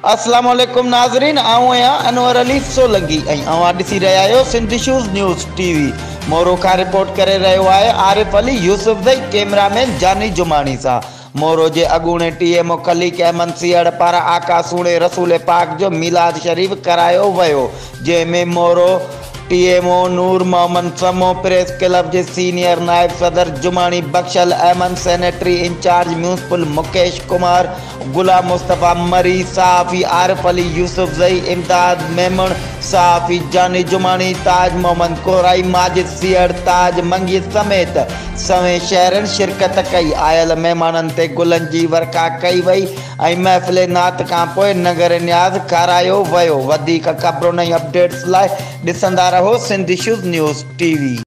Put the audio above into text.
अस्सलाम वालेकुम नाज़रीन, आऊं आहियां अनवर अली सोलंकी ऐं अवां ॾिसी रहिया आहियो सिंध इशूज़ न्यूज़ टीवी। मोरो खां रिपोर्ट करे रहियो आहे आरिफ अली यूसुफज़ई, कैमरामैन जानी जुमानी सां। मोरो जे अॻूणे टीएमओ खलीक अहमद सैहिड़ पारां आका सूणे रसूल पाक जो मीलाद शरीफ़ करायो वियो, जंहिंमें मोरो टीएमओ नूर मोहम्मद समो, प्रेस क्लब के सीनियर नायब सदर Jumani Bakhshal Ahmed, sanitary incharge municipal Mukesh Kumar, Ghulam Mustafa Mari, सहाफ़ी आरिफ अली यूसुफज़ई, इमदाद मेमण, सहाफ़ी जानी जुमानी, ताज मोहम्मद कोराई, माजिद सैहिड़, ताज मंगी समेत सवें शहरनि शिरकत कई। आयल महिमाननि ते गुलनि जी वर्खा कई वई ऐं महफ़िल नात खां पोइ नगर न्याज़ खारायो वियो। वधीक ख़बरुनि ऐं अपडेट्स लाइ ॾिसंदा रहो सिंध इशूज़ न्यूज़ टीवी।